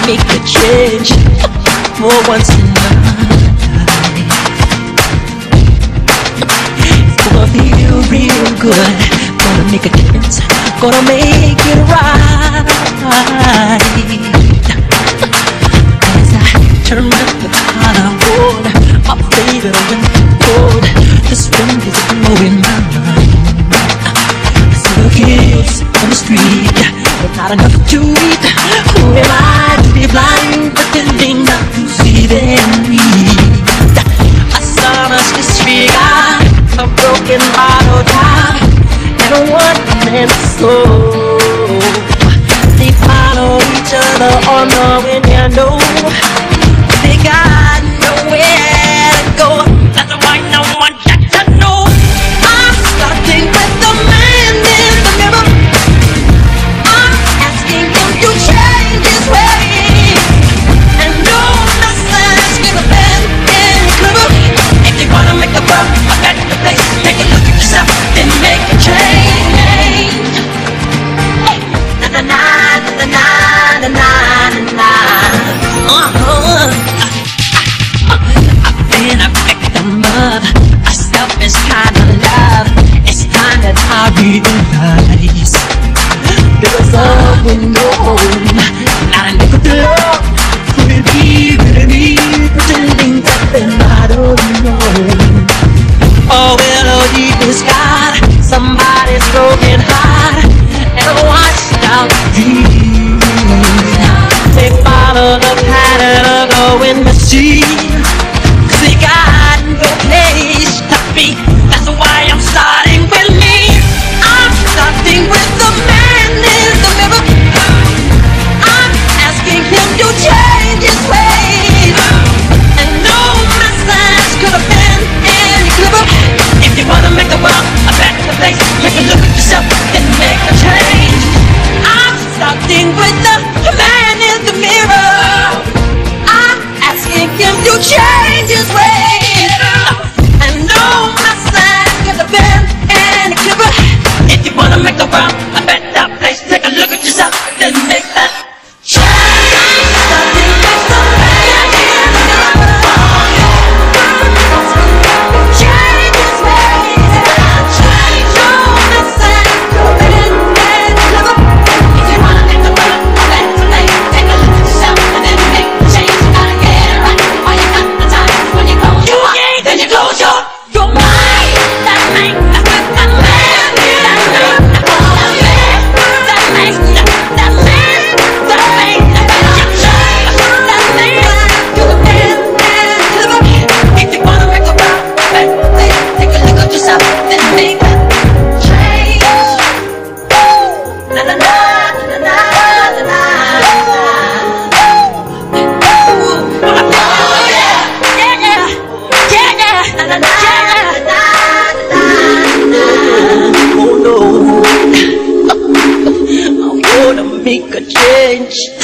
make a change for once in my life. It's gonna feel real good. Gonna make a difference. Gonna make it right. As I turn up the Hollywood, my favorite winter coat, this wind is blowing my mind. I see the kids on the street, but not enough to eat. Who am I to be blind, pretending not to see their need? A son's disregard, a broken bottle top, and a one-man soul. They follow each other on the wind, you know. They got nowhere to go. That's why no one got to know. I'm starting with the man in the mirror. I'm asking him to change his ways, and no message gonna bend any clever. If you wanna make the world a better place, take a look at yourself and make a change. Hey, na na na na na na na na. I've been a victim of a selfish kind of love. It's time that I realize there's a window home, not a nickel to love. Could it be really me pretending that I don't know? Oh, well, all deep inside, somebody's broken heart and a washed out dream. They follow the pattern of the wind machine, 'cause they got no place to be. That's why I'm starting with me. I'm starting with the man in the mirror. I'm asking him to change his ways, and no message could have been any clearer. If you wanna make the world a better place, take a look at yourself and make a change. I'm starting with the man in the mirror. I'm asking him to change his ways, and no message could have been any clearer. If you wanna make the world a better place, take a look at yourself and make that change. Starting with the man in the mirror. Change his ways, change no message could have been any clearer. If you wanna make the world a better place, take a look at yourself and then make a change. You gotta get it right while you got the time. When you close your eyes, then you close your mind. That man, that man, that man, that man, that man, that man, that man, that man, you're the man, clever. If you wanna make the world a better place, take a look at yourself and make that change. Na na na na na na na. Oh no, I'm gonna make a change.